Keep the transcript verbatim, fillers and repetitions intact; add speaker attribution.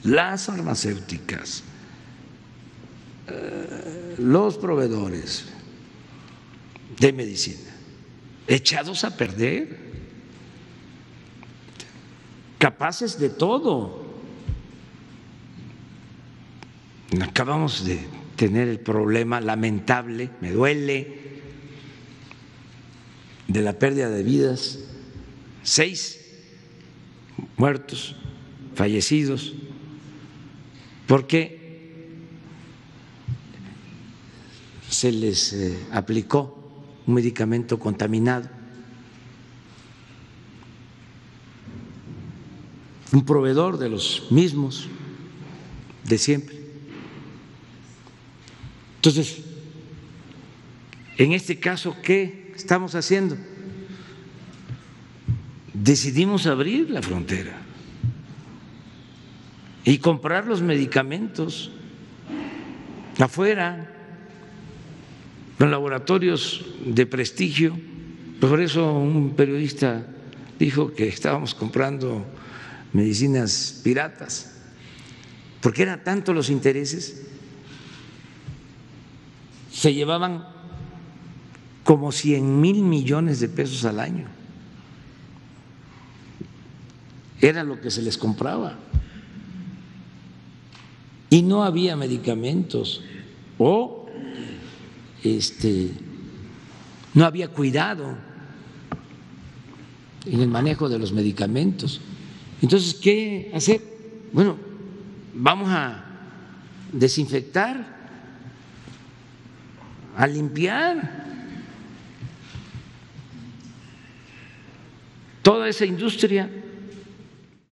Speaker 1: las farmacéuticas, los proveedores de medicina, echados a perder, capaces de todo. Acabamos de tener el problema lamentable, me duele, de la pérdida de vidas, seis muertos, fallecidos, porque se les eh, aplicó un medicamento contaminado. Un proveedor de los mismos de siempre. Entonces, en este caso, ¿qué estamos haciendo? Decidimos abrir la frontera y comprar los medicamentos afuera, con laboratorios de prestigio. Por eso un periodista dijo que estábamos comprando medicinas piratas, porque eran tantos los intereses, se llevaban como cien mil millones de pesos al año, era lo que se les compraba, y no había medicamentos o este, no había cuidado en el manejo de los medicamentos. Entonces, ¿qué hacer? Bueno, vamos a desinfectar, a limpiar toda esa industria